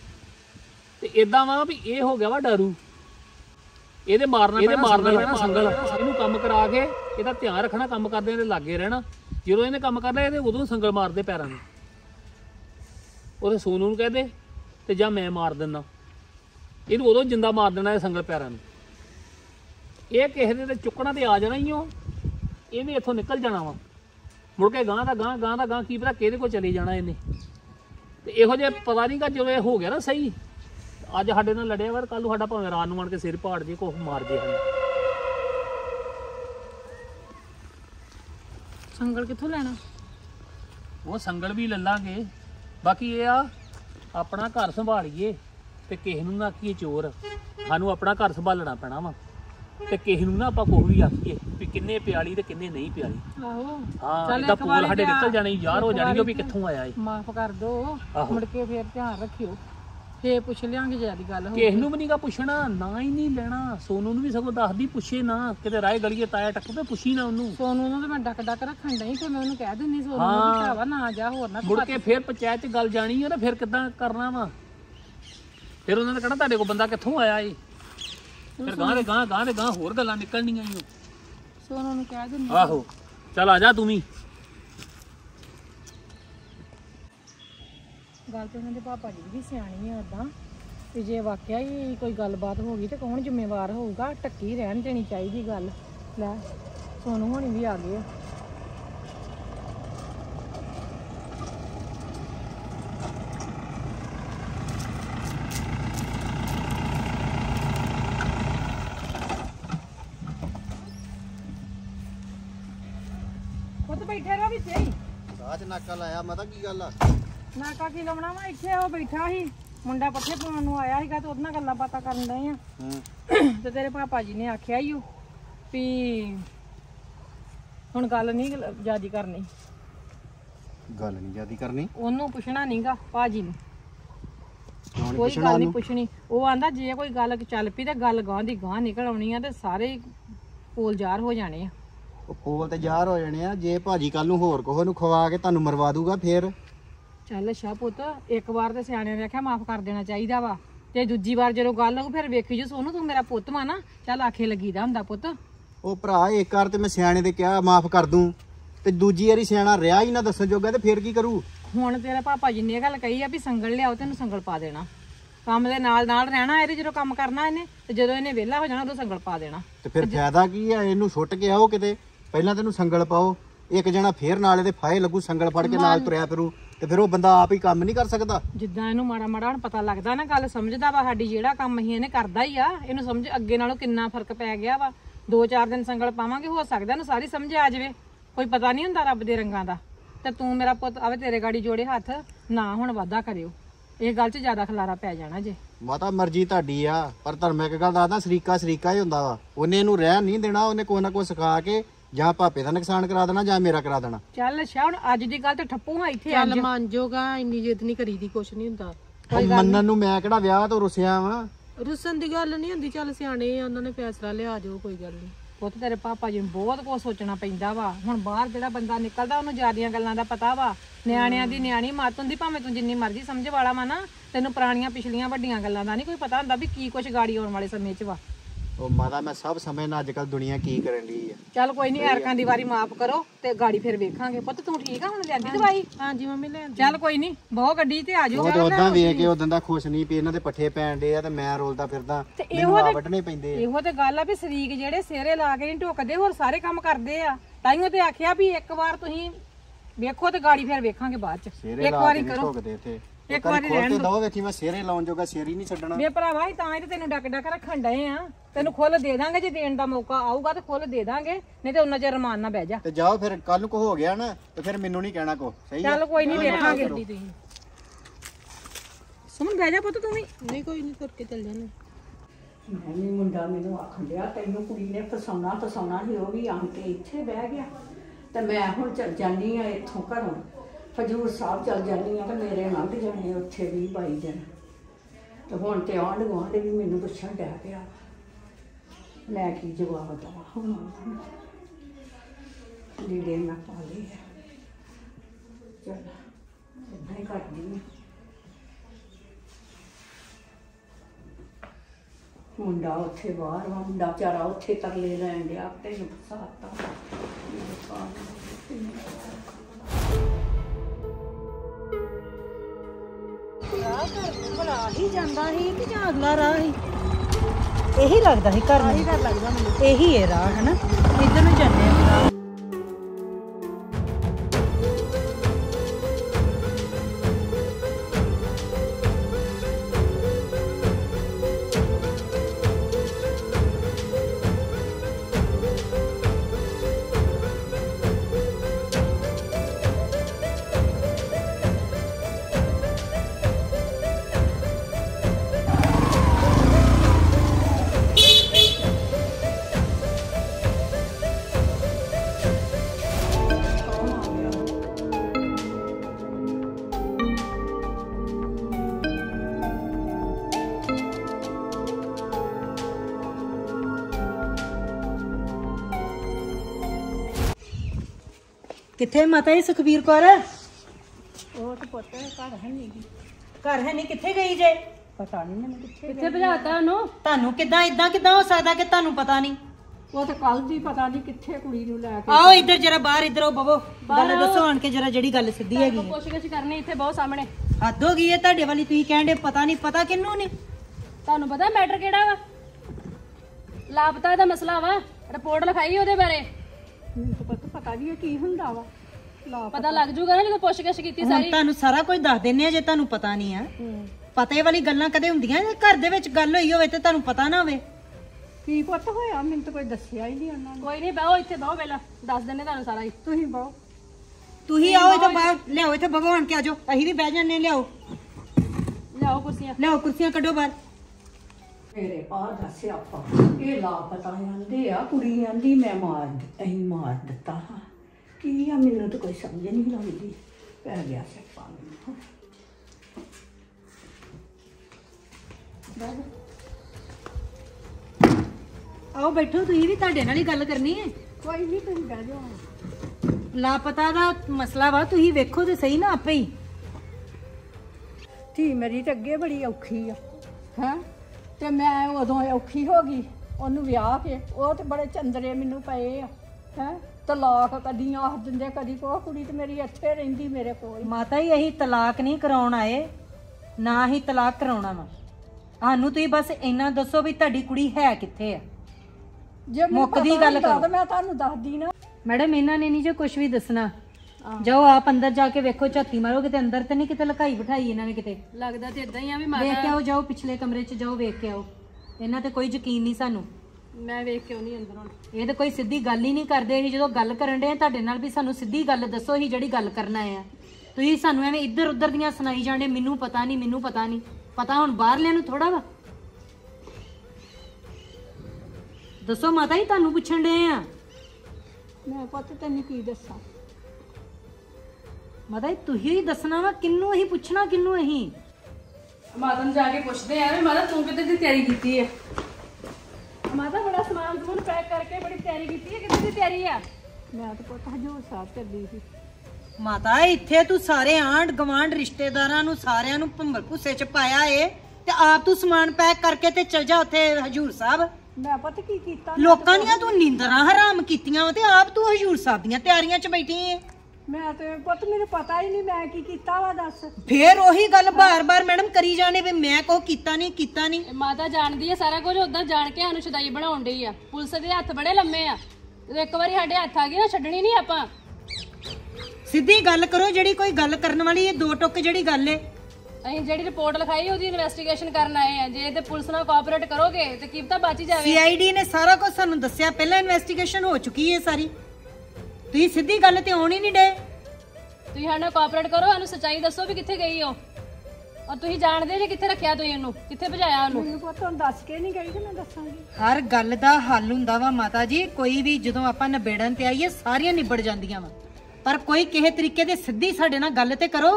ਤੇ ਇਦਾਂ ਵਾ ਵੀ ਇਹ ਹੋ ਗਿਆ ਵਾ ਡਾਰੂ। ਇਹਦੇ ਮਾਰਨਾ ਇਹਦੇ ਮਾਰਨਾ ਪੈਣਾ ਸੰਗਲ। ਇਹਨੂੰ ਕੰਮ ਕਰਾ ਕੇ ਇਹਦਾ ਧਿਆਨ ਰੱਖਣਾ, ਕੰਮ ਕਰਦੇ ਇਹਦੇ ਲਾਗੇ ਰਹਿਣਾ। ਜਦੋਂ ਇਹਨੇ ਕੰਮ ਕਰਨਾ ਇਹਦੇ ਉਦੋਂ ਸੰਗਲ ਮਾਰਦੇ ਪੈਰਾਂ ਨੂੰ। ਉਹਦੇ ਸੋਨੂ ਨੂੰ ਕਹਦੇ ਤੇ ਜਾਂ ਮੈਂ ਮਾਰ ਦਿੰਦਾ ਇਹਨੂੰ, ਉਦੋਂ ਜਿੰਦਾ ਮਾਰ ਦੇਣਾ ਇਹ ਸੰਗਲ ਪੈਰਾਂ ਨੂੰ। ਇਹ ਕਿਸੇ ਦੇ ਤੇ ਚੁੱਕਣਾ ਤੇ ਆ ਜਾਣਾ ਹੀ ਉਹ। ਇਹਨੇ ਇੱਥੋਂ ਨਿਕਲ ਜਾਣਾ ਵਾ, ਮੁੜ ਕੇ ਗਾਂ ਦਾ ਗਾਂ ਗਾਂ ਦਾ ਗਾਂ ਕੀ ਪਤਾ ਕਿਹਦੇ ਕੋਲ ਚਲੇ ਜਾਣਾ ਇਹਨੇ। ਤੇ ਇਹੋ ਜਿਹਾ ਪਤਾ ਨਹੀਂ ਗਾ ਜਦੋਂ ਇਹ ਹੋ ਗਿਆ ਨਾ ਸਹੀ। ਅੱਜ ਸਾਡੇ ਨਾਲ ਲੜਿਆ ਵਾ, ਕੱਲ ਨੂੰ ਸਾਡਾ ਭਾਵੇਂ ਰਾਤ ਨੂੰ ਆਣ ਕੇ ਸਿਰ ਪਾੜ ਜੇ, ਕੁਛ ਮਾਰ ਜੇ। ਸੰਗਲ ਕਿੱਥੋਂ ਲੈਣਾ? ਉਹ ਸੰਗਲ ਵੀ ਲੈ ਲਾਂਗੇ। ਬਾਕੀ ਇਹ ਆ ਆਪਣਾ ਘਰ ਸੰਭਾਲੀਏ ਤੇ ਕਿਸੇ ਨੂੰ ਨਾ ਆਖੀਏ ਚੋਰ। ਸਾਨੂੰ ਆਪਣਾ ਘਰ ਸੰਭਾਲਣਾ ਪੈਣਾ ਵਾ ਤੇ ਕਿਸੇ ਨੂੰ ਨਾ ਆਪਾਂ ਕੁਛ ਵੀ ਆਖੀਏ ਵੀ ਕਿੰਨੇ ਪਿਆਲੀ ਤੇ ਕਿੰਨੇ ਨਹੀਂ ਪਿਆਲੀ। ਆਹੋ ਹਾਂ ਇਹਦਾ ਪੂਲ ਸਾਡੇ ਨਿਕਲ ਜਾਣੇ, ਯਾਰ ਹੋ ਜਾਣੀ ਵੀ ਕਿੱਥੋਂ ਆਇਆ ਇਹ। ਮਾਫ ਕਰ ਦੋ, ਮੁੜ ਕੇ ਫੇਰ ਧਿਆਨ ਰੱਖਿਓ। ਫੇਰ ਪੁੱਛ ਲਿਆਂਗੇ ਜੇ ਦੀ ਗੱਲ ਹੋ ਕਿਸ ਨੂੰ ਵੀ ਨਹੀਂਗਾ ਪੁੱਛਣਾ, ਨਾ ਹੀ ਨਹੀਂ ਲੈਣਾ। ਸੋਨੂ ਨੂੰ ਵੀ ਸਗੋਂ ਦੱਸਦੀ ਪੁੱਛੇ ਨਾ, ਕਿਤੇ ਰਾਏ ਗਲੀਏ ਤਾਇਆ ਟੱਕੂ ਤੇ ਪੁੱਛੀ ਨਾ ਉਹਨੂੰ। ਸੋਨੂੰ ਨੂੰ ਤਾਂ ਮੈਂ ਡੱਕ ਡੱਕ ਰੱਖਣ ਡਈ, ਫਿਰ ਮੈਂ ਉਹਨੂੰ ਕਹਿ ਦਿੰਦੀ ਸੋਨੂੰ ਨੂੰ ਵੀ ਭਰਾਵਾ ਨਾ ਜਾ, ਹੋਰ ਨਾ ਮੁੜ ਕੇ ਫਿਰ ਪੰਚਾਇਤ 'ਚ ਗੱਲ ਜਾਣੀ ਆ ਨਾ, ਫਿਰ ਕਿੱਦਾਂ ਕਰਨਾ ਵਾ? ਫਿਰ ਉਹਨਾਂ ਨੇ ਕਹਿਣਾ ਤੁਹਾਡੇ ਕੋਲ ਬੰਦਾ ਕਿੱਥੋਂ ਆਇਆ ਏ, ਫਿਰ ਗਾਂ ਦੇ ਗਾਂ ਗਾਂ ਦੇ ਗਾਂ ਹੋਰ ਗੱਲਾਂ ਨਿਕਲਣੀਆਂ ਈ। ਸੋਨੂੰ ਨੂੰ ਕਹਿ ਦਿੰਦੀ। ਆਹੋ ਚੱਲ ਆ ਜਾ ਤੂੰ ਵੀ। ਗੱਲ ਤੇ ਉਹਨਾਂ ਦੇ ਪਾਪਾ ਜੀ ਵੀ ਸਿਆਣੀ ਆ ਉਦਾਂ, ਤੇ ਜੇ ਵਾਕਿਆ ਹੀ ਕੋਈ ਗੱਲਬਾਤ ਹੋ ਗਈ ਤੇ ਕੌਣ ਜ਼ਿੰਮੇਵਾਰ ਹੋਊਗਾ? ਟੱਕੀ ਰਹਿਣ ਦੇਣੀ ਚਾਹੀਦੀ ਗੱਲ। ਲੈ ਸੋਨੂੰ ਹੋਣੀ ਵੀ ਆ ਗਏ ਆ। ਉਹ ਤਾਂ ਬੈਠੇ ਰਹੋ ਵਿੱਚ ਹੀ। ਰਾਜ ਨਾਕਾ ਲਾਇਆ ਮਾਤਾ, ਕੀ ਗੱਲ ਆ? ਨਾਕਾ ਕੀ ਲਾਉਣਾ ਵਾ, ਇੱਥੇ ਉਹ ਬੈਠਾ ਸੀ ਮੁੰਡਾ, ਪੱਠੇ ਪਾਉਣ ਨੂੰ ਆਇਆ ਸੀਗਾ ਤੇ ਉਹਦੇ ਨਾਲ ਗੱਲਾਂ ਬਾਤਾਂ ਕਰਨ ਡਏ ਆ। ਤੇ ਤੇਰੇ ਪਾਪਾ ਜੀ ਨੇ ਆਖਿਆ ਹੀ ਵੀ ਹੁਣ ਗੱਲ ਨਹੀਂ ਜਿਆਦੀ ਕਰਨੀ। ਗੱਲ ਨਹੀਂ ਜਿਆਦੀ ਕਰਨੀ? ਉਹਨੂੰ ਪੁੱਛਣਾ ਨਹੀਂਗਾ ਭਾਜੀ ਨੂੰ, ਕਿਉਂ ਨੀ ਕੋਈ ਪੁੱਛਣਾ ਗੱਲ ਨਹੀਂ ਉਹਨੂੰ? ਪੁੱਛਣੀ। ਉਹ ਆਂਦਾ ਜੇ ਕੋਈ ਗੱਲ ਚੱਲ ਪਈ ਤੇ ਗੱਲ ਗਾਂ ਦੀ ਗਾਂ ਨਿਕਲ ਆਉਣੀ ਆ ਤੇ ਸਾਰੇ ਪੋਲ ਜ਼ਾਰ ਹੋ ਜਾਣੇ ਆ। ਉਹ ਪੋਲ ਤੇ ਜ਼ਾਹਰ ਹੋ ਜਾਣੇ ਆ। ਜੇ ਭਾਜੀ ਕੱਲ ਨੂੰ ਹੋਰ ਕੋਹ ਨੂੰ ਖਵਾ ਕੇ ਤੁਹਾਨੂੰ ਮਰਵਾ ਦੂਗਾ ਫੇਰ? ਚੱਲ ਅੱਛਾ ਪੁੱਤ, ਇੱਕ ਵਾਰ ਤੇ ਸਿਆਣਿਆਂ ਨੇ ਆਖਿਆ ਮਾਫ ਕਰ ਦੇਣਾ ਚਾਹੀਦਾ ਵਾ, ਤੇ ਦੂਜੀ ਵਾਰ ਜਦੋਂ ਗੱਲ ਹੋਊ ਫਿਰ ਵੇਖੀ ਜੋ ਸੋਨੂੰ ਤੂੰ ਮੇਰਾ ਪੁੱਤ ਵਾ ਨਾ, ਚੱਲ ਆਖੇ ਲੱਗੀਦਾ ਹੁੰਦਾ ਪੁੱਤ। ਉਹ ਭਰਾ ਇੱਕ ਵਾਰ ਤੇ ਮੈਂ ਸਿਆਣੇ ਦੇ ਕਿਹਾ ਮਾਫ ਕਰ ਦੂੰ, ਤੇ ਦੂਜੀ ਵਾਰੀ ਸਿਆਣਾ ਰਿਹਾ ਹੀ ਨਾ ਦੱਸਣ ਜੋਗਾ, ਤੇ ਫੇਰ ਕੀ ਕਰੂ? ਹੁਣ ਤੇਰੇ ਪਾਪਾ ਜੀ ਨੇ ਇਹ ਗੱਲ ਕਹੀ ਆ ਵੀ ਸੰਗਲ ਲਿਆਓ, ਤੈਨੂੰ ਸੰਗਲ ਪਾ ਦੇਣਾ। ਕੰਮ ਦੇ ਨਾਲ ਨਾਲ ਰਹਿਣਾ ਇਹਦੇ, ਜਦੋਂ ਕੰਮ ਕਰਨਾ ਇਹਨੇ, ਤੇ ਜਦੋਂ ਇਹਨੇ ਵਿਹਲਾ ਹੋ ਜਾਣਾ ਉਦੋਂ ਸੰਗਲ ਪਾ ਦੇਣਾ। ਤੇ ਫਿਰ ਫਾਇਦਾ ਕੀ ਆ? ਇਹਨੂੰ ਸੁੱਟ ਕੇ ਆਓ ਕਿਤੇ, ਪਹਿਲਾਂ ਤੈਨੂੰ ਸੰਗਲ ਪਾਓ, ਇੱਕ ਜਣਾ ਫੇਰ ਨਾਲ ਇਹਦੇ ਫਾਹੇ ਲੱਗੂ, ਸੰਗਲ ਫੜ ਕੇ ਨਾਲ ਤੁਰਿਆ ਫਿਰੂ, ਤੇ ਫਿਰ ਉਹ ਬੰਦਾ ਆਪ ਹੀ ਕੰਮ ਨਹੀਂ ਕਰ ਸਕਦਾ। ਜਿੱਦਾਂ ਇਹਨੂੰ ਮਾੜਾ ਮਾੜਾ ਹੁਣ ਪਤਾ ਲੱਗਦਾ ਨਾ, ਗੱਲ ਸਮਝਦਾ ਵਾ ਸਾਡੀ, ਜਿਹੜਾ ਕੰਮ ਹੀ ਇਹਨੇ ਕਰਦਾ ਹੀ ਆ, ਇਹਨੂੰ ਸਮਝ ਅੱਗੇ ਨਾਲੋਂ ਕਿੰਨਾ ਫਰਕ ਪੈ ਗਿਆ ਵਾ। ਦੋ ਚਾਰ ਦਿਨ ਸੰਗਲ ਪਾਵਾਂਗੇ, ਹੋ ਸਕਦਾ ਇਹਨੂੰ ਸਾਰੀ ਸਮਝ ਆ ਜਾਵੇ, ਕੋਈ ਪਤਾ ਨਹੀਂ ਹੁੰਦਾ ਰੱਬ ਦੇ ਰੰਗਾਂ ਦਾ। ਤੇ ਤੂੰ ਮੇਰਾ ਪੁੱਤ ਆਵੇ ਤੇਰੇ ਗਾੜੀ ਜੋੜੇ ਹੱਥ, ਨਾ ਹੁਣ ਵਾਧਾ ਕਰਿਓ, ਇਹ ਗੱਲ 'ਚ ਜ਼ਿਆਦਾ ਖਲਾਰਾ ਪੈ ਜਾਣਾ ਜੇ। ਮਾਤਾ ਮਰਜ਼ੀ ਤੁਹਾਡੀ ਆ, ਪਰ ਤੁਹਾਨੂੰ ਮੈਂ ਇੱਕ ਗੱਲ ਦੱਸਦਾ, ਸਰੀਕਾ ਸਰੀਕਾ ਹੀ ਹੁੰਦਾ ਵਾ। ਉਹਨੇ ਇਹਨੂੰ ਰਹਿਣ ਨਹੀਂ ਦੇਣਾ, ਉਹਨੇ ਕੋਈ ਨਾ ਕੋਈ ਸਿਖਾ ਕੇ ਜਾਂ ਭਾਪੇ ਦਾ ਨੁਕਸਾਨ ਕਰਾ ਦੇਣਾ ਜਾਂ ਮੇਰਾ ਕਰਾ ਦੇਣਾ। ਚੱਲ ਅੱਛਾ ਹੁਣ ਅੱਜ ਦੀ ਗੱਲ ਤੇ ਠੱਪੂ ਹਾਂ ਇੱਥੇ ਚੱਲ ਮੰਨ ਜਾਓਗਾ, ਇੰਨੀ ਜਿੱਦ ਨਹੀਂ ਕਰੀਦੀ, ਕੁਛ ਨਹੀਂ ਹੁੰਦਾ। ਉਹ ਮੰਨਣ ਨੂੰ ਮੈਂ ਕਿਹੜਾ ਵਿਆਹ ਤੋਂ ਰੁੱਸਿਆ ਵਾਂ? ਰੁੱਸਣ ਦੀ ਗੱਲ ਨਹੀਂ ਹੁੰਦੀ, ਚੱਲ ਸਿਆਣੇ ਆ, ਉਹਨਾਂ ਨੇ ਫੈਸਲਾ ਲਿਆ ਜਾਓ, ਕੋਈ ਗੱਲ ਨਹੀਂ। ਪੁੱਤ ਤੇਰੇ ਪਾਪਾ ਜੀ ਨੂੰ ਬਹੁਤ ਕੁਝ ਸੋਚਣਾ ਪੈਂਦਾ ਵਾ। ਹੁਣ ਬਾਹਰ ਜਿਹੜਾ ਬੰਦਾ ਨਿਕਲਦਾ ਉਹਨੂੰ ਜ਼ਿਆਦੀਆਂ ਗੱਲਾਂ ਦਾ ਪਤਾ ਵਾ। ਨਿਆਣਿਆਂ ਦੀ ਨਿਆਣੀ ਮੱਤ ਹੁੰਦੀ, ਭਾਵੇਂ ਤੂੰ ਜਿੰਨੀ ਮਰਜ਼ੀ ਸਮਝ ਵਾਲਾ ਵਾ ਨਾ, ਤੈਨੂੰ ਪੁਰਾਣੀਆਂ ਪਿਛਲੀਆਂ ਵੱਡੀਆਂ ਗੱਲਾਂ ਦਾ ਨਹੀਂ ਕੋਈ ਪਤਾ ਹੁੰਦਾ ਵੀ ਕੀ ਕੁਝ ਗਾੜੀ ਆਉਣ ਵਾਲੇ ਸਮੇਂ 'ਚ ਵਾ। ਉਹ ਮਾਤਾ ਮੈਂ ਸਭ ਸਮਝਣਾ ਅੱਜ ਕੱਲ ਦੁਨੀਆ ਕੀ ਕਰਨ ਦੀ ਆ। ਚੱਲ ਕੋਈ ਨਹੀਂ, ਐਰਕਾਂ ਦੀ ਵਾਰੀ ਮਾਫ ਕਰੋ ਤੇ ਗਾੜੀ ਫਿਰ ਵੇਖਾਂਗੇ। ਪੁੱਤ ਤੂੰ ਠੀਕ ਆ? ਹੁਣ ਲਿਆਂਦੀ ਦਵਾਈ? ਹਾਂਜੀ ਮੰਮੀ ਲੈ ਚੱਲ ਕੋਈ ਨਹੀਂ, ਬਹੁਤ ਗੱਡੀ ਤੇ ਆ ਜਾਓ। ਉਹ ਤੇ ਉਦਾਂ ਵੇਖ ਕੇ ਉਦੋਂ ਦਾ ਖੁਸ਼ ਨਹੀਂ ਪਈ, ਇਹਨਾਂ ਦੇ ਪੱਠੇ ਪੈਣ ਡੇ ਆ ਤੇ ਮੈਂ ਰੋਲਦਾ ਫਿਰਦਾ, ਮੈਨੂੰ ਆ ਵੱਢਣੇ ਪੈਂਦੇ ਆ। ਇਹੋ ਤੇ ਗੱਲ ਆ ਵੀ ਸ਼ਰੀਕ ਜਿਹੜੇ ਸਿਹਰੇ ਲਾ ਕੇ ਨਹੀਂ ਢੁੱਕਦੇ, ਹੋਰ ਸਾਰੇ ਕੰਮ ਕਰਦੇ ਆ। ਤਾਈਓ ਤੇ ਆਖਿਆ ਵੀ ਇੱਕ ਵਾਰ ਤੁਸੀਂ ਵੇਖੋ ਤੇ ਗਾੜੀ ਫਿਰ ਵੇਖਾਂਗੇ ਬਾਅਦ 'ਚ। ਇੱਕ ਵਾਰੀ ਕਰੋ, ਇੱਥੇ ਇੱਕ ਵਾਰੀ ਰਹਿਣ ਦੋ। ਵੇਖੀ ਮੈਂ ਸਿਹਰੇ ਲਾਉਣ ਜੋਗਾ ਸਿਰ ਹੀ ਨਹੀਂ ਛੱਡਣਾ। ਮੇਰੇ ਭਰਾਵਾ ਹੀ ਤਾਂ ਇਹ ਤੈਨੂੰ ਡੱਕ ਡੱਕ ਰੱਖਣ ਡਏ ਆ। ਤੈਨੂੰ ਖੁੱਲ ਦੇ ਦਾਂਗੇ, ਜੇ ਦੇਣ ਦਾ ਮੌਕਾ ਆਊਗਾ ਤੇ ਖੁੱਲ ਦੇ ਦਾਂਗੇ, ਨਹੀਂ ਤੇ ਉਹਨਾਂ ਚਿਰ ਰਮਾਨ ਨਾ ਬਹਿ ਜਾ। ਤੇ ਜਾਓ ਫਿਰ, ਕੱਲ ਨੂੰ ਕੋ ਹੋ ਗਿਆ ਨਾ ਤੇ ਫਿਰ ਮੈਨੂੰ ਨਹੀਂ ਕਹਿਣਾ ਕੋ। ਸਹੀ ਚੱਲ ਕੋਈ ਨਹੀਂ, ਵੇਖਾਂਗੇ। ਸੁਮਨ ਬਹਿ ਜਾ ਪੁੱਤ ਤੂੰ ਵੀ। ਨਹੀਂ ਕੋਈ ਨਹੀਂ, ਤੁਰ ਕੇ ਚੱਲ ਜਾਣਾ। ਮੈਂ ਵੀ ਮੁੰਡਾ ਮੈਨੂੰ ਆਖਣ ਡਿਆ ਤੈਨੂੰ ਕੁੜੀ ਨੇ ਫਸਾਉਣਾ ਫਸਾਉਣਾ ਸੀ, ਉਹ ਵੀ ਆਣ ਕੇ ਇੱਥੇ ਬਹਿ ਗਿਆ। ਤੇ ਮੈਂ ਹੁਣ ਚੱਲ ਜਾਨੀ ਆ ਇੱਥੋਂ ਘਰੋਂ, ਹਜੂਰ ਸਾਹਿਬ ਚੱਲ ਜਾਨੀ ਆ, ਤੇ ਮੇਰੇ ਲੰਘ ਜਾਣੇ ਉੱਥੇ ਵੀ ਬਾਈ ਦਿਨ। ਤੇ ਹੁਣ ਤੇ ਆਂਢ ਗੁਆਂਢ ਵੀ ਮੈਨੂੰ ਪੁੱਛਣ ਡਿਆ ਪਿਆ, ਮੈਂ ਕੀ ਜਵਾਬ ਦਵਾਂ ਹੁਣ? ਲੀੜੇ ਮੈਂ ਪਾ ਲਏ ਆ, ਚੱਲ ਏਦਾਂ ਹੀ ਕਰਦੀ ਆ। ਮੁੰਡਾ ਉੱਥੇ ਬਾਹਰ ਵਾ, ਮੁੰਡਾ ਵਿਚਾਰਾ ਉੱਥੇ ਤਰਲੇ ਲੈਣ ਡਿਆ, ਤੈਨੂੰ ਫਸਾਤਾ। ਬਣਾ ਹੀ ਜਾਂਦਾ ਸੀ ਕਿ ਜਾਂ ਅਗਲਾ ਰਾਹ ਸੀ? ਇਹੀ ਲੱਗਦਾ ਸੀ ਘਰ ਨੂੰ, ਇਹੀ ਘਰ ਲੱਗਦਾ ਮੈਨੂੰ, ਇਹੀ ਹੈ ਰਾਹ, ਹਨਾ? ਇੱਧਰ ਨੂੰ ਜਾਂਦੇ ਆ। ਕਿੱਥੇ ਮਾਤਾ ਜੀ ਸੁਖਬੀਰ ਕੌਰ? ਉਹ ਤੇ ਪੁੱਤ ਘਰ ਹੈ ਨਹੀਂ ਘਰ ਹੈ ਨਹੀਂ, ਕਿੱਥੇ ਗਈ ਜੇ? ਪਤਾ ਨਹੀਂ ਮੈਨੂੰ ਕਿੱਥੇ ਕਿੱਥੇ ਭਜਾਤਾ ਉਹਨੂੰ? ਤੁਹਾਨੂੰ ਕਿੱਦਾਂ ਇਦਾਂ ਕਿੱਦਾਂ ਹੋ ਸਕਦਾ ਕਿ ਤੁਹਾਨੂੰ ਪਤਾ ਨਹੀਂ? ਉਹ ਤਾਂ ਕੱਲ ਦੀ ਪਤਾ ਨਹੀਂ ਕਿੱਥੇ ਕੁੜੀ ਨੂੰ ਲੈ ਕੇ ਆਓ ਇੱਧਰ ਜਰਾ ਬਾਹਰ ਇੱਧਰ ਆਓ ਬਵੋ ਗੱਲ ਦੱਸੋ ਆਣ ਕੇ ਜਰਾ ਜਿਹੜੀ ਗੱਲ ਸਿੱਧੀ ਹੈਗੀ ਹੈ। ਪੁੱਛ-ਗਿੱਛ ਕਰਨੀ ਇੱਥੇ ਬਹੁਤ ਸਾਹਮਣੇ। ਹੱਦ ਹੋ ਗਈ ਹੈ ਤੁਹਾਡੇ ਵਾਲੀ, ਤੁਸੀਂ ਕਹਿੰਦੇ ਪਤਾ ਨਹੀਂ, ਪਤਾ ਕਿਹਨੂੰ ਨਹੀਂ? ਤੁਹਾਨੂੰ ਪਤਾ ਮੈਟਰ ਕਿਹੜਾ ਵਾ? ਲਾਪਤਾ ਦਾ ਮਸਲਾ ਵਾ, ਰਿਪੋਰਟ ਲਿਖਾਈ ਉਹਦੇ ਬਾਰੇ। ਮੈਨੂੰ ਤਾਂ ਪਤਾ ਪਤਾ ਵੀ ਕੀ ਹੁੰਦਾ ਵਾ। ਪਤਾ ਲੱਗ ਜੂਗਾ ਨਾ ਜਦੋਂ ਪੁੱਛ-ਗਿੱਛ ਕੀਤੀ ਹੁਣ ਸਾਰੀ। ਤੁਹਾਨੂੰ ਸਾਰਾ ਕੁਝ ਦੱਸ ਦਿੰਨੇ ਆ ਜੇ ਤੁਹਾਨੂੰ ਪਤਾ ਨਹੀਂ ਆ। ਪਤੇ ਵਾਲੀ ਗੱਲਾਂ ਕਦੇ ਹੁੰਦੀਆਂ ਜੇ ਘਰ ਦੇ ਵਿੱਚ ਗੱਲ ਹੋਈ ਹੋਵੇ ਤੇ ਤੁਹਾਨੂੰ ਪਤਾ ਨਾ ਹੋਵੇ? ਕੀ ਪੁੱਤ ਹੋਇਆ ਮੈਨੂੰ ਤਾਂ ਕੋਈ ਦੱਸਿਆ ਹੀ ਨਹੀਂ ਉਹਨਾਂ ਨੇ। ਕੋਈ ਨਹੀਂ, ਬਹਿਓ ਇੱਥੇ, ਬਹਿਓ ਪਹਿਲਾਂ, ਦੱਸ ਦਿੰਨੇ ਤੁਹਾਨੂੰ ਸਾਰਾ ਹੀ। ਤੁਸੀਂ ਬਹੁ ਤੁਸੀਂ ਆਓ ਇੱਥੇ ਬਾਹਰ, ਲਿਆਓ ਇੱਥੇ ਭਗਵਾਨ ਕੇ ਆਜੋ, ਅਸੀਂ ਵੀ ਬਹਿ ਜਾਂਦੇ, ਲਿਆਓ ਲਿਆਓ ਕੁਰਸੀਆਂ। ਲਿਆਓ ਕੁਰਸੀਆਂ ਕੱਢੋ ਬਾਹਰ। ਮੇਰੇ ਬਾਹਰ ਦਾ ਸਿਆਪਾ ਇਹ ਲਾਪਤਾ ਆਂਦੇ ਆ, ਕੁੜੀ ਆਂਦੀ ਮੈਂ ਮਾਰ ਦਿੱਤਾ ਹੀ ਮਾਰ ਦਿੱਤਾ ਹਾਂ। ਕੀ ਆ ਮੈਨੂੰ ਤਾਂ ਕੋਈ ਸਮਝ ਨਹੀਂ ਲੱਗਦੀ। ਪੈ ਗਿਆ ਸਿਆਪਾ ਮੈਨੂੰ। ਆਓ ਬੈਠੋ, ਤੁਸੀਂ ਵੀ, ਤੁਹਾਡੇ ਨਾਲ ਹੀ ਗੱਲ ਕਰਨੀ ਹੈ। ਕੋਈ ਨਹੀਂ ਤੁਸੀਂ ਬਹਿ ਜਾਓ। ਲਾਪਤਾ ਦਾ ਮਸਲਾ ਵਾ, ਤੁਸੀਂ ਵੇਖੋ ਤੇ ਸਹੀ ਨਾ ਆਪੇ ਹੀ। ਧੀ ਮੇਰੀ ਤੇ ਅੱਗੇ ਬੜੀ ਔਖੀ ਆ ਹੈ, ਤੇ ਮੈਂ ਉਦੋਂ ਔਖੀ ਹੋ ਗਈ ਉਹਨੂੰ ਵਿਆਹ ਕੇ। ਉਹ ਤੇ ਬੜੇ ਚੰਦਰੇ ਮੈਨੂੰ ਪਏ ਆ ਹੈ। ਤਲਾਕ ਕਦੀ ਆਖ ਦਿੰਦੇ ਕਦੀ ਕੋ। ਕੁੜੀ ਤੇ ਮੇਰੀ ਇੱਥੇ ਰਹਿੰਦੀ ਮੇਰੇ ਕੋਲ। ਮਾਤਾ ਜੀ ਅਸੀਂ ਤਲਾਕ ਨਹੀਂ ਕਰਾਉਣ ਆਏ, ਨਾ ਹੀ ਤਲਾਕ ਕਰਾਉਣਾ ਵਾ। ਸਾਨੂੰ ਤੁਸੀਂ ਬਸ ਇੰਨਾ ਦੱਸੋ ਵੀ ਤੁਹਾਡੀ ਕੁੜੀ ਹੈ ਕਿੱਥੇ ਆ। ਜੇ ਮੁੱਕਦੀ ਗੱਲ ਕਰੋ ਤਾਂ ਮੈਂ ਤੁਹਾਨੂੰ ਦੱਸਦੀ ਨਾ। ਮੈਡਮ ਇਹਨਾਂ ਨੇ ਨਹੀਂ ਜੇ ਕੁਝ ਵੀ ਦੱਸਣਾ। ਜਾਓ ਆਪ ਅੰਦਰ ਜਾ ਕੇ ਵੇਖੋ, ਝਾਤੀ ਮਾਰੋ ਕਿਤੇ ਅੰਦਰ ਤੇ ਨਹੀਂ ਕਿਤੇ ਲੁਕਾਈ ਬਿਠਾਈ ਇਹਨਾਂ ਨੇ ਕਿਤੇ। ਲੱਗਦਾ ਤੇ ਇਦਾਂ ਹੀ ਆ ਵੀ ਵੇਖ ਕੇ ਆਓ, ਜਾਓ ਪਿਛਲੇ ਕਮਰੇ 'ਚ ਜਾਓ, ਵੇਖ ਕੇ ਆਓ। ਇਹਨਾਂ ਤੇ ਕੋਈ ਯਕੀਨ ਨਹੀਂ ਸਾਨੂੰ। ਮੈਂ ਵੇਖ ਕੇ ਆਉਣੀ ਅੰਦਰ ਹੁਣ। ਇਹ ਤਾਂ ਕੋਈ ਸਿੱਧੀ ਗੱਲ ਹੀ ਨਹੀਂ ਕਰਦੇ। ਅਸੀਂ ਜਦੋਂ ਗੱਲ ਕਰਨ ਦੇ ਤੁਹਾਡੇ ਨਾਲ ਵੀ ਸਾਨੂੰ ਸਿੱਧੀ ਗੱਲ ਦੱਸੋ, ਹੀ ਜਿਹੜੀ ਗੱਲ ਕਰਨਾ ਆ। ਤੁਸੀਂ ਸਾਨੂੰ ਐਵੇਂ ਇੱਧਰ ਉੱਧਰ ਦੀਆਂ ਸੁਣਾਈ ਜਾਂਦੇ, ਮੈਨੂੰ ਪਤਾ ਨਹੀਂ, ਮੈਨੂੰ ਪਤਾ ਨਹੀਂ। ਪਤਾ ਹੁਣ ਬਾਹਰਲਿਆਂ ਨੂੰ ਥੋੜਾ ਵਾ। ਦੱਸੋ ਮਾਤਾ ਜੀ, ਤੁਹਾਨੂੰ ਪੁੱਛਣ ਦੇ ਆ। ਮੈਂ ਪੁੱਤ ਤੈਨੂੰ ਕੀ ਦੱਸਾਂ? ਮਾਤਾ ਜੀ ਤੁਸੀਂ ਹੀ ਦੱਸਣਾ ਵਾ, ਕਿੰਨੂੰ ਅਸੀਂ ਪੁੱਛਣਾ, ਕਿੰਨੂੰ ਅਸੀਂ? ਮਾਤਾ ਨੂੰ ਜਾ ਕੇ ਪੁੱਛਦੇ ਆ ਵੀ ਮਾਤਾ ਤੂੰ ਕਿਤੇ ਦੀ ਤਿਆਰੀ ਕੀਤੀ ਹੈ? ਮਾਤਾ ਬੜਾ ਸਮਾਨ ਸਮੂਨ ਪੈਕ ਕਰਕੇ ਬੜੀ ਤਿਆਰੀ ਕੀਤੀ ਹੈ, ਕਿਤੇ ਦੀ ਤਿਆਰੀ ਆ? ਮੈਂ ਤਾਂ ਪੁੱਤ ਹਜੂਰ ਸਾਹਿਬ ਚੱਲੀ ਸੀ। ਮਾਤਾ ਇੱਥੇ ਤੂੰ ਸਾਰੇ ਆਂਢ ਗਵਾਂਢ ਰਿਸ਼ਤੇਦਾਰਾਂ ਨੂੰ ਸਾਰਿਆਂ ਨੂੰ ਭੰਬਲ ਭੁੱਸੇ 'ਚ ਪਾਇਆ ਏ, ਤੇ ਆਪ ਤੂੰ ਸਮਾਨ ਪੈਕ ਕਰਕੇ ਤੇ ਚਲ ਜਾ ਉੱਥੇ ਹਜੂਰ ਸਾਹਿਬ। ਮੈਂ ਪਤਾ ਕੀ ਕੀਤਾ? ਲੋਕਾਂ ਦੀਆਂ ਤੂੰ ਨੀਂਦਰਾਂ ਹਰਾਮ ਕੀਤੀਆਂ ਤੇ ਆਪ ਤੂੰ ਹਜੂਰ ਸਾਹਿਬ ਦੀਆਂ ਤਿਆਰੀਆਂ 'ਚ ਬੈਠੀ ਏ। ਮੈਂ ਤੇ ਪੁੱਤ ਮੈਨੂੰ ਪਤਾ ਹੀ ਨਹੀਂ ਮੈਂ ਕੀ ਕੀਤਾ ਵਾ, ਦੱਸ। ਫੇਰ ਉਹੀ ਗੱਲ ਬਾਰ-ਬਾਰ ਮੈਡਮ ਕਰੀ ਜਾਣੇ ਵੀ ਮੈਂ ਕੋ ਕੀਤਾ ਨਹੀਂ, ਕੀਤਾ ਨਹੀਂ। ਮਾਤਾ ਜਾਣਦੀ ਹੈ ਸਾਰਾ ਕੁਝ, ਉਧਰ ਜਾਣ ਕੇ ਸਾਨੂੰ ਸ਼ਦਾਈ ਬਣਾਉਣ ਡਈ ਆ। ਪੁਲਿਸ ਦੇ ਹੱਥ ਬੜੇ ਲੰਮੇ ਆ, ਜਦੋਂ ਇੱਕ ਵਾਰੀ ਸਾਡੇ ਹੱਥ ਆ ਗਈ ਨਾ ਛੱਡਣੀ ਨਹੀਂ ਆਪਾਂ। ਸਿੱਧੀ ਗੱਲ ਕਰੋ, ਜਿਹੜੀ ਕੋਈ ਗੱਲ ਕਰਨ ਵਾਲੀ, ਇਹ ਦੋ ਟੁੱਕ ਜਿਹੜੀ ਗੱਲ ਏ। ਅਸੀਂ ਜਿਹੜੀ ਰਿਪੋਰਟ ਲਿਖਾਈ ਉਹਦੀ ਇਨਵੈਸਟੀਗੇਸ਼ਨ ਕਰਨ ਆਏ ਆ। ਜੇ ਤੇ ਪੁਲਿਸ ਨਾਲ ਕੋਆਪਰੇਟ ਕਰੋਗੇ ਤੇ ਕੀ ਪਤਾ ਬਚ ਹੀ ਜਾਵੇ। ਸੀਆਈਡੀ ਨੇ ਸਾਰਾ ਕੁਝ ਸਾਨੂੰ ਦੱਸਿਆ, ਪਹਿਲਾਂ ਇਨਵੈਸਟੀਗੇਸ਼ਨ ਹੋ ਚੁੱਕੀ ਹੈ ਸਾਰੀ। ਤੁਸੀਂ ਸਿੱਧੀ ਗੱਲ ਤੇ ਆਉਣ ਹੀ ਨਹੀਂ ਡੇ। ਤੁਸੀਂ ਸਾਡੇ ਨਾਲ ਕੋਆਪਰੇਟ ਕਰੋ, ਸਾਨੂੰ ਸੱਚਾਈ ਦੱਸੋ ਵੀ ਕਿੱਥੇ ਗਈ ਉਹ, ਔਰ ਤੁਸੀਂ ਜਾਣਦੇ ਜੇ ਕਿੱਥੇ ਰੱਖਿਆ ਤੁਸੀਂ ਉਹਨੂੰ, ਕਿੱਥੇ ਭਜਾਇਆ ਉਹਨੂੰ। ਮੈਨੂੰ ਪੁੱਤ ਹੁਣ ਦੱਸ ਕੇ ਨਹੀਂ ਗਈ ਤੇ ਮੈਂ ਦੱਸਾਂਗੀ। ਹਰ ਗੱਲ ਦਾ ਹੱਲ ਹੁੰਦਾ ਵਾ ਮਾਤਾ ਜੀ। ਕੋਈ ਵੀ ਜਦੋਂ ਆਪਾਂ ਨਿਬੇੜਨ ਤੇ ਆਈਏ ਸਾਰੀਆਂ ਨਿਬੜ ਜਾਂਦੀਆਂ ਵਾ, ਪਰ ਕੋਈ ਕਿਸੇ ਤਰੀਕੇ ਦੇ ਸਿੱਧੀ ਸਾਡੇ ਨਾਲ ਗੱਲ ਤੇ ਕਰੋ।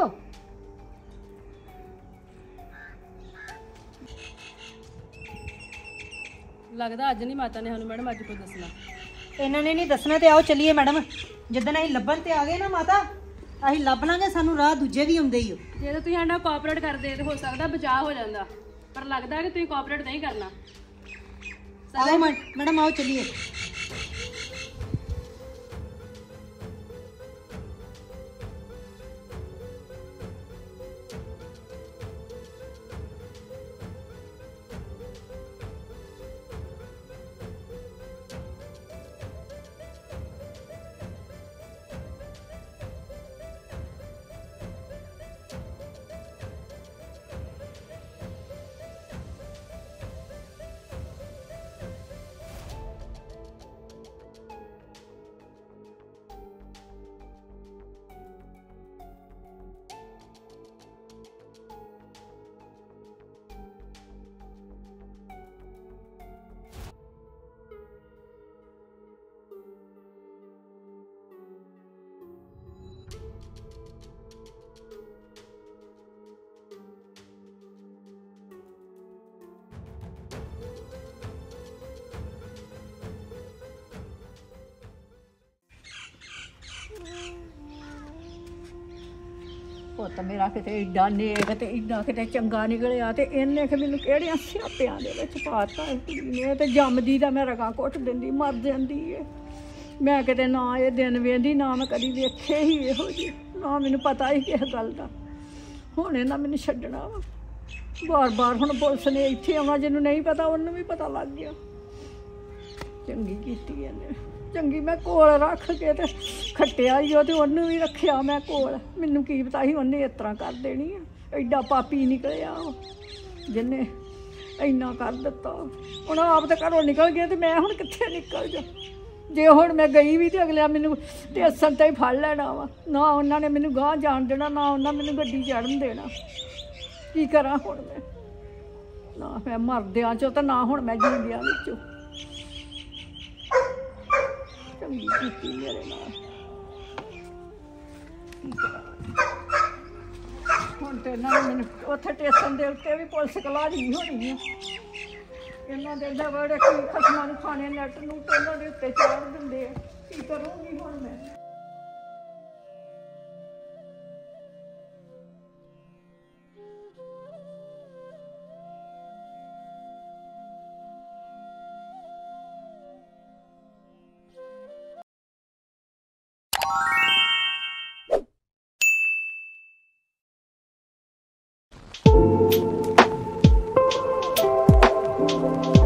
ਲੱਗਦਾ ਅੱਜ ਨਹੀਂ ਮਾਤਾ ਨੇ ਸਾਨੂੰ ਮੈਡਮ ਅੱਜ ਕੋਈ ਦੱਸਣਾ। ਇਹਨਾਂ ਨੇ ਨਹੀਂ ਦੱਸਣਾ ਤੇ ਆਓ ਚੱਲੀਏ ਮੈਡਮ। ਜਿੱਦਣ ਅਸੀਂ ਲੱਭਣ ਤੇ ਆ ਗਏ ਨਾ ਮਾਤਾ, ਅਸੀਂ ਲੱਭ ਲਾਂਗੇ, ਸਾਨੂੰ ਰਾਹ ਦੂਜੇ ਵੀ ਹੁੰਦੇ ਹੀ ਹੋ। ਜੇ ਤਾਂ ਤੁਸੀਂ ਸਾਡੇ ਨਾਲ ਕੋਆਪਰੇਟ ਕਰਦੇ ਤੇ ਹੋ ਸਕਦਾ ਬਚਾਅ ਹੋ ਜਾਂਦਾ, ਪਰ ਲੱਗਦਾ ਕਿ ਤੁਸੀਂ ਕੋਆਪਰੇਟ ਨਹੀਂ ਕਰਨਾ। ਆਓ ਮੈਡਮ, ਆਓ ਚੱਲੀਏ। ਪੁੱਤ ਮੇਰਾ ਕਿਤੇ ਏਡਾ ਨੇਕ ਤੇ ਏਡਾ ਕਿਤੇ ਚੰਗਾ ਨਿਕਲਿਆ ਤੇ ਇਹਨੇ ਕਿ ਮੈਨੂੰ ਕਿਹੜਿਆਂ ਸਿਆਪਿਆਂ ਦੇ ਵਿੱਚ ਪਾਤਾ ਇਸ ਕੁੜੀ ਨੇ ਤੇ ਜੰਮਦੀ ਦਾ ਮੈਂ ਰਗਾਂ ਘੁੱਟ ਦਿੰਦੀ ਮਰ ਜਾਂਦੀ ਏ। ਮੈਂ ਕਿਤੇ ਨਾ ਇਹ ਦਿਨ ਵੇਂਦੀ ਨਾ ਮੈਂ ਕਦੀ ਵੇਖੇ ਹੀ ਇਹੋ ਜਿਹੇ, ਨਾ ਮੈਨੂੰ ਪਤਾ ਹੀ ਕਿਸ ਗੱਲ ਦਾ। ਹੁਣ ਇਹਨਾਂ ਮੈਨੂੰ ਛੱਡਣਾ ਵਾ ਬਾਰ ਬਾਰ। ਹੁਣ ਪੁਲਿਸ ਨੇ ਇੱਥੇ ਆਉਣਾ, ਜਿਹਨੂੰ ਨਹੀਂ ਪਤਾ ਉਹਨੂੰ ਵੀ ਪਤਾ ਲੱਗ ਗਿਆ। ਚੰਗੀ ਕੀਤੀ ਇਹਨੇ, ਚੰਗੀ ਮੈਂ ਕੋਲ ਰੱਖ ਕੇ ਤੇ ਖੱਟਿਆ ਹੀ ਉਹ ਤੇ ਉਹਨੂੰ ਵੀ ਰੱਖਿਆ ਮੈਂ ਕੋਲ। ਮੈਨੂੰ ਕੀ ਪਤਾ ਸੀ ਉਹਨੇ ਇਸ ਤਰ੍ਹਾਂ ਕਰ ਦੇਣੀ ਆ। ਐਡਾ ਪਾਪੀ ਨਿਕਲਿਆ ਉਹ ਜਿਹਨੇ ਇੰਨਾ ਕਰ ਦਿੱਤਾ। ਹੁਣ ਆਪ ਤਾਂ ਘਰੋਂ ਨਿਕਲ ਗਏ ਤੇ ਮੈਂ ਹੁਣ ਕਿੱਥੇ ਨਿਕਲ ਜਾ। ਜੇ ਹੁਣ ਮੈਂ ਗਈ ਵੀ ਤੇ ਅਗਲਿਆਂ ਮੈਨੂੰ ਟੇਸ਼ਨ ਤੇ ਹੀ ਫੜ ਲੈਣਾ ਵਾ। ਨਾ ਉਹਨਾਂ ਨੇ ਮੈਨੂੰ ਗਾਂਹ ਜਾਣ ਦੇਣਾ, ਨਾ ਉਹਨਾਂ ਮੈਨੂੰ ਗੱਡੀ ਚੜ੍ਹਨ ਦੇਣਾ। ਕੀ ਕਰਾਂ ਹੁਣ ਮੈਂ? ਨਾ ਮੈਂ ਮਰਦਿਆਂ ਚੋਂ ਤਾਂ ਨਾ ਹੁਣ ਮੈਂ ਜਿਉਂਦਿਆਂ ਵਿੱਚੋਂ। ਚੰਗੀ ਕੀਤੀ ਮੇਰੇ ਨਾਲ। ਹੁਣ ਤੇ ਇਹਨਾਂ ਨੇ ਮੈਨੂੰ ਉੱਥੇ ਸਟੇਸ਼ਨ ਦੇ ਉੱਤੇ ਵੀ ਪੁਲਿਸ ਕਲਾੜੀ ਹੋਣੀ ਆ। ਇਹਨਾਂ ਦੇ ਦਵੜੇ ਕੀ ਖਸਮਾਂ ਨੂੰ ਖਾਣੇ ਨੈਟ ਨੂੰ ਤੇ ਇਹਨਾਂ ਦੇ ਉੱਤੇ ਚਾੜ ਦਿੰਦੇ ਆ। ਕੀ ਕਰੂੰਗੀ ਹੁਣ ਮੈਂ? Thank you.